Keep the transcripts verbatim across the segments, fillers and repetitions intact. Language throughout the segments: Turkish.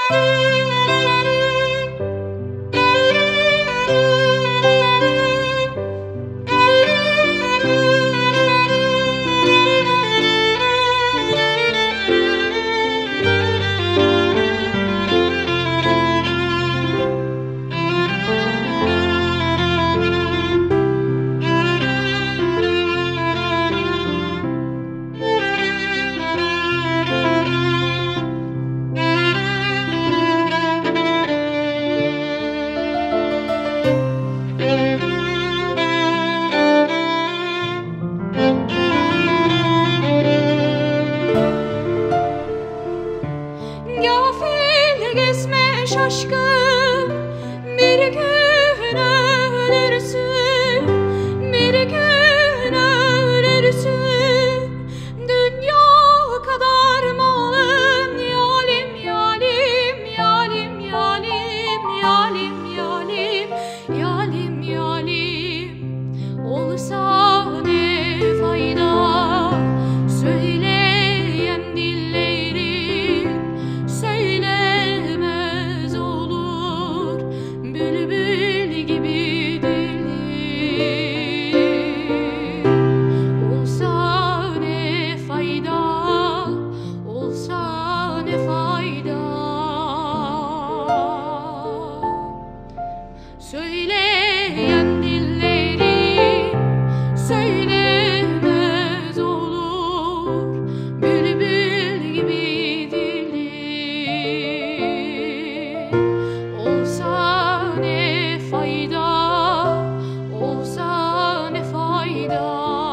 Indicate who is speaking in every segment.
Speaker 1: Gafil gezme şaşkın, bir gün ölürsün, bir gün ölürsün. Dünya kadar malım, yalim yalim, yalim yalim, yalim yalim, yalim yalim. Olsa ne fayda söyleyen dillerim, söylemez olur bülbül gibi dilim. Olsa ne fayda, olsa ne fayda. Söyleyen dillerim söylemez olur bülbül gibi dilim. Olsa ne fayda, olsa ne fayda.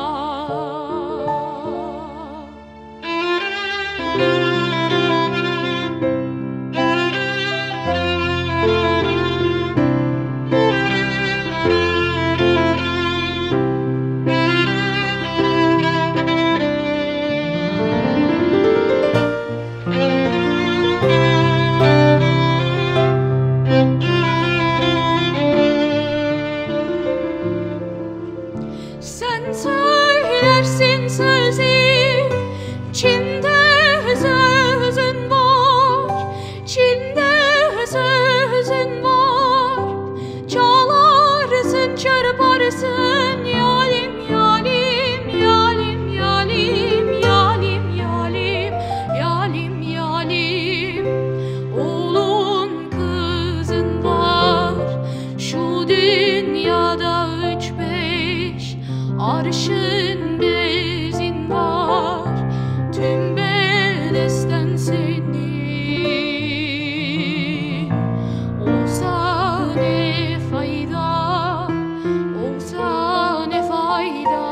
Speaker 1: Sen söylersin sözü, içinde sözün var, içinde sözün var. Çalarsın, çırparsın, yalim yalim, yalim yalim, yalim yalim, yalim yalim. Oğlun kızın var, şu dünyada üç beş arşın bezin var, tüm bedesten senin. Olsa ne fayda, olsa ne fayda.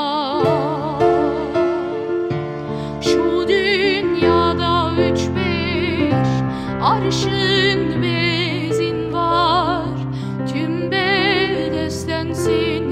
Speaker 1: Şu dünyada üç beş arşın bezin var, tüm bedesten senin.